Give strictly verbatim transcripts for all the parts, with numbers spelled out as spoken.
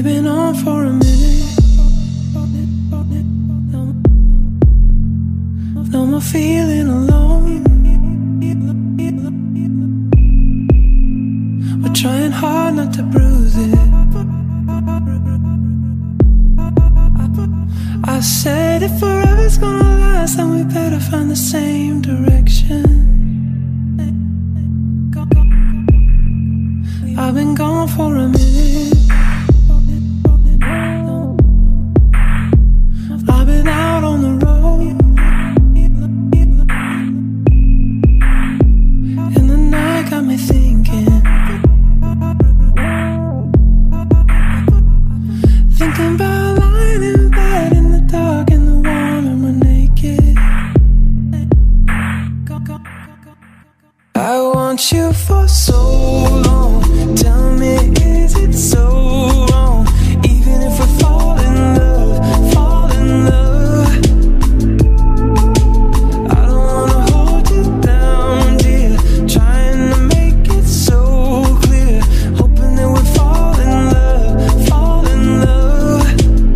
been on for a minute. No more feeling alone. We're trying hard not to bruise it. I said if forever's gonna last, then we better find the same direction. I've been gone for a minute. I've been out on the road, and the night got me thinking. Thinking about lying in bed in the dark, in the warm, and we're naked. I want you for so long. Tell me, is it so wrong? Even if we fall in love, fall in love. I don't wanna hold you down, dear. Trying to make it so clear. Hoping that we fall in love, fall in love.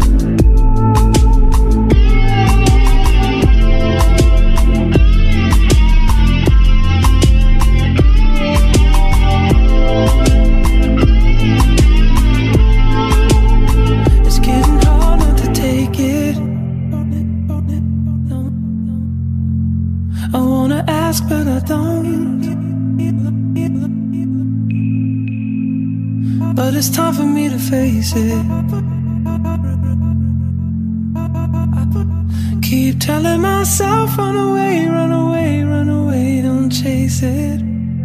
It's getting hard not to take it. I wanna ask, but I don't. But it's time for me to face it. Keep telling myself, run away, run away, run away, don't chase it.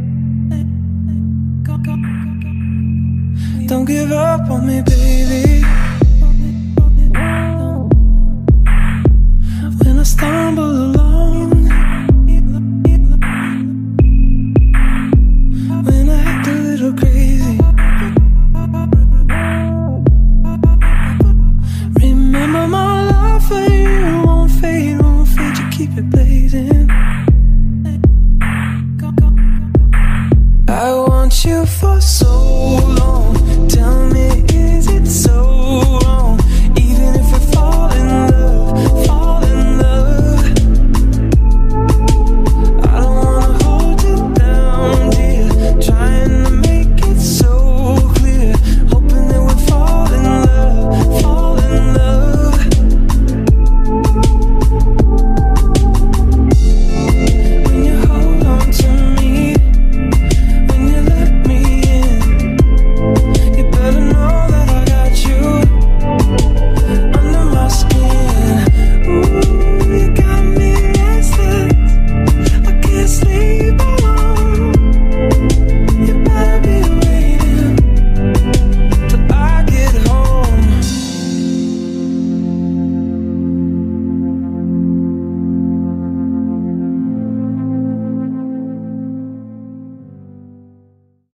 Don't give up on me, baby. When I stumble along, when I act a little crazy, remember my love for you won't fade, won't fade, you keep it blazing. I want you for so long.